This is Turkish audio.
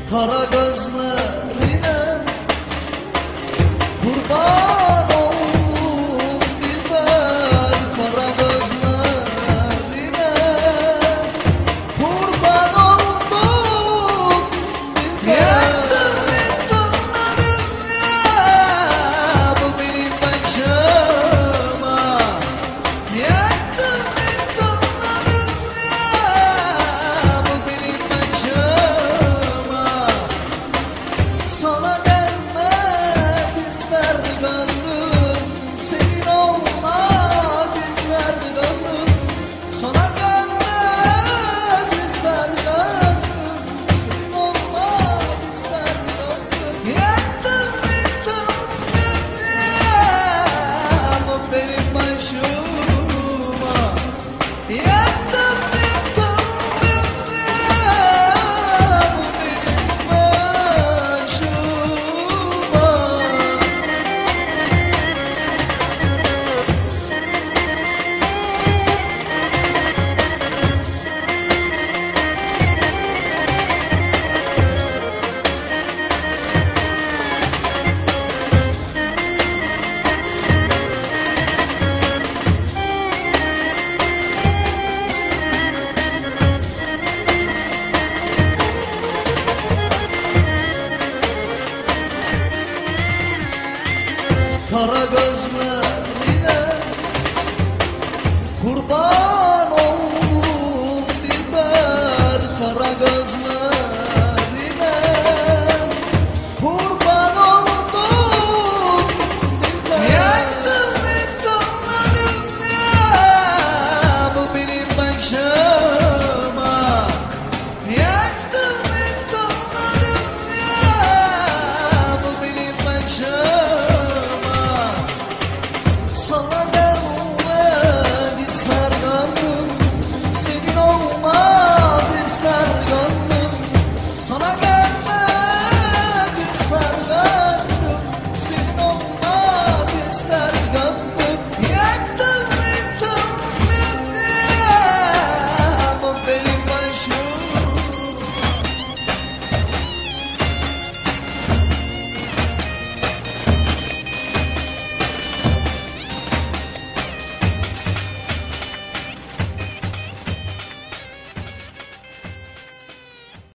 Kara gözlerine kurban oldum dilber, kara gözlerine kurban oldum dilber. Yaktın yıkımların ya bu benim başıma, yaktın yıkımların ya bu benim başıma. Sana gelmek ister gönlüm, senin olmak ister gönlüm. Sana gelmek ister gönlüm, senin olmak ister gönlüm. Yaktın yıktın dünyamı benim başıma, yaktın yıktın dünyamı benim başıma. Kara göz